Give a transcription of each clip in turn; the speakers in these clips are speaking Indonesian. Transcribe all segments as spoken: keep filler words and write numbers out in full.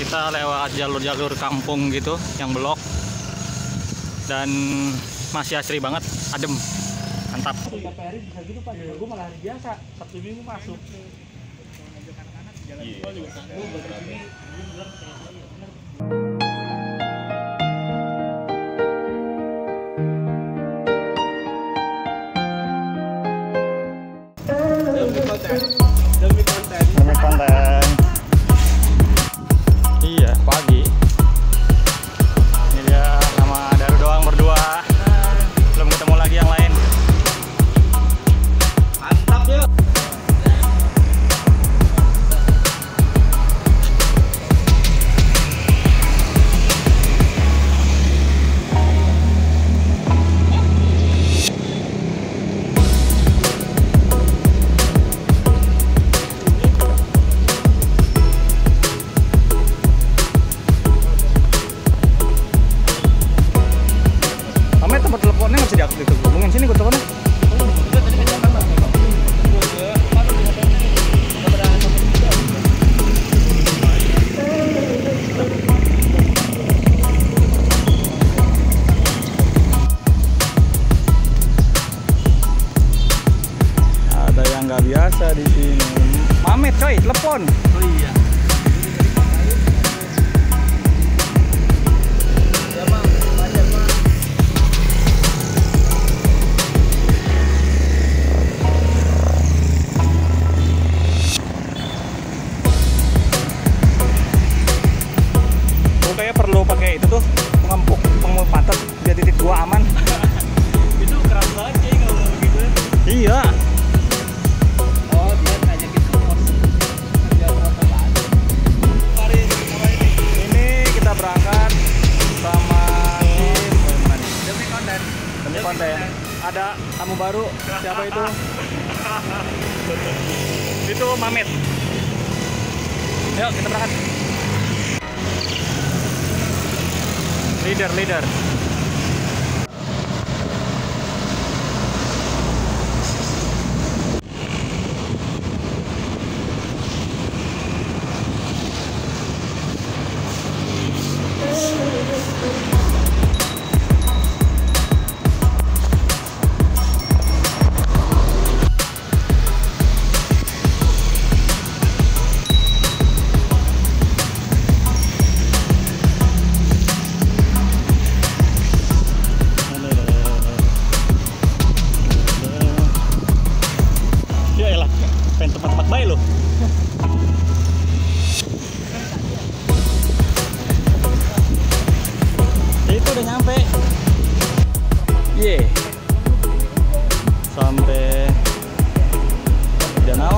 Kita lewat jalur-jalur kampung gitu yang belok dan masih asri banget, adem, mantap. Tiap hari bisa gitu Pak, gue malah hari biasa, Sabtu Minggu masuk. Demi konten, demi konten, demi konten. Iya, pagi. Ini dia sama Daru doang berdua. Belum ketemu lagi yang lain. mantap yuk. Nggak biasa di sini. Mamet coy, telepon. Oh iya. Ya Bang, banyak Bang. Gue kayak perlu pakai itu tuh pengampuk pengemuk pantat biar titik gua aman. Itu keras banget ya kalau begitu. Iya. Berangkat sama tim demi konten, demi konten. Ada tamu baru, siapa itu? Itu Mamet. Yuk kita berangkat. Leader, leader. Udah nyampe. Ye. Yeah. Sampai Danau.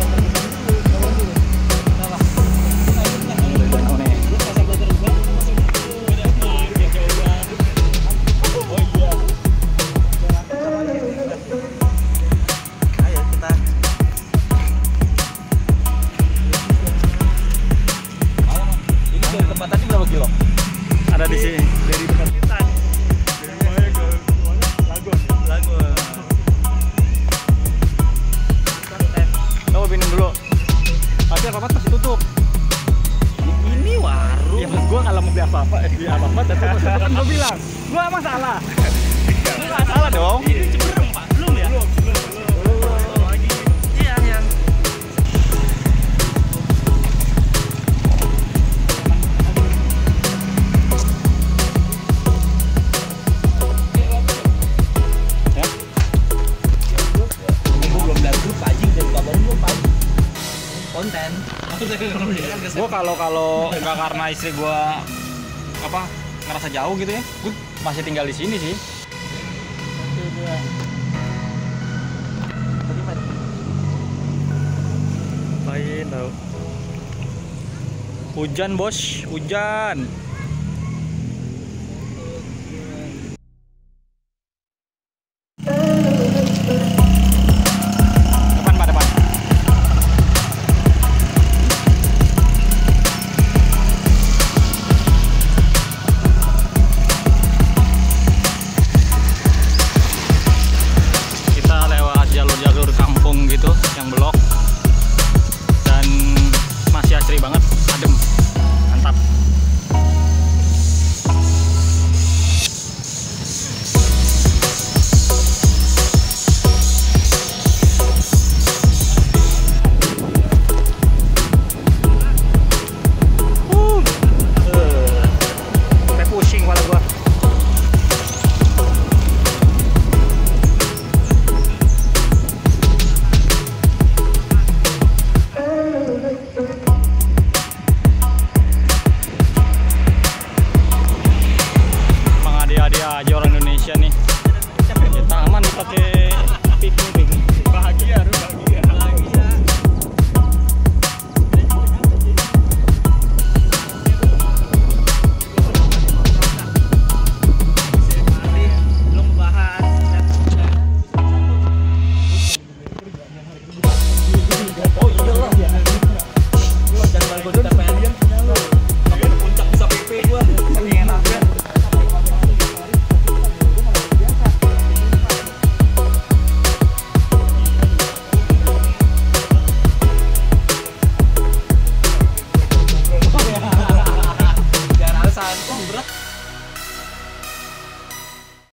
Danau nih. Ayo kita. Ini dari tempat tadi berapa kilo? Ada di sini. Dari dekat kita. Dari Supaya ke Lagun. Lagun. Lo pinjem dulu. Tapi apa-apa masih tutup. Ini warung. Ya mas gue kalau mau beli apa-apa, eh beli apa-apa, tapi kan gue bilang, gue apa salah? Gue nggak salah dong. Ini CIbereum Pak, belum ya? Belum, belum, belum. Belum lagi. Iya, iya. Konten. Gue kalau kalau nggak karena istri gue apa ngerasa jauh gitu ya, gue masih tinggal di sini sih. Ngapain tau? Hujan bos, hujan.